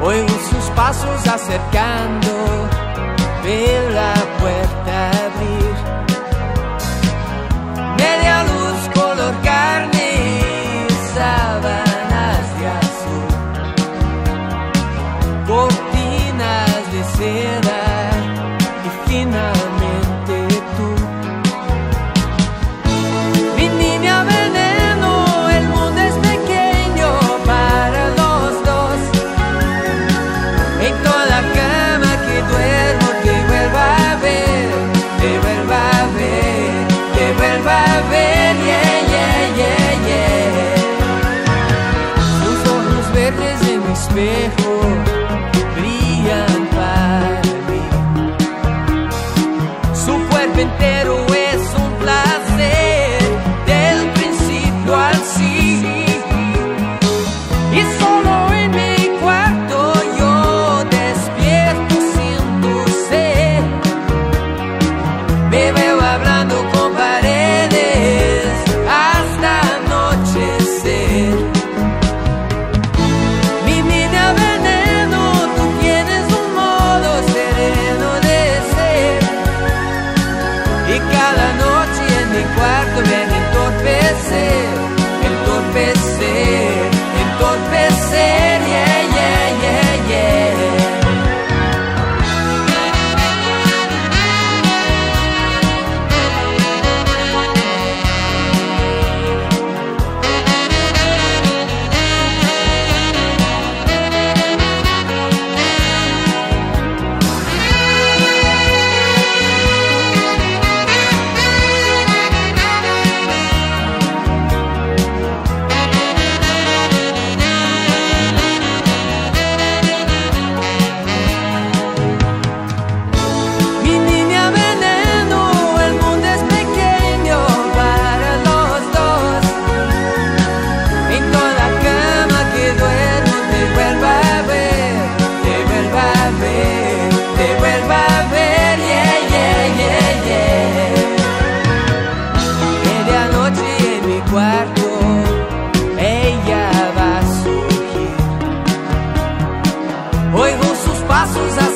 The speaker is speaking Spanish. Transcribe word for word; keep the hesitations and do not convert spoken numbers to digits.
Oigo sus pasos acercando, veo la puerta abrir. Media luz color carne y sábanas de azul, cortinas de seda y finalmente tú. Mi niña veneno, el mundo es pequeño para los dos. En toda cama que duermo te vuelva a ver, te vuelva a ver, te vuelva a ver, yeah, yeah, yeah, yeah. Sus ojos verdes en mi espejo brillan para mí. Su cuerpo entero es un placer del principio al fin. Y solo en mi cuarto yo despierto sin tu ser. Me veo hablando con paredes hasta anochecer. Mi niña veneno, tú tienes un modo sereno de ser. Y cada noche en mi cuarto ven entorpecer, entorpecer, entorpecer, yeah, yeah, yeah, yeah. Mi niña veneno, el mundo es pequeño para los dos. En toda cama que duermo te vuelva a ver, te vuelva a ver, te vuelva a ver, yeah, yeah, yeah, yeah. Medianoche en mi cuarto ella va a surgir. Oigo sus pasos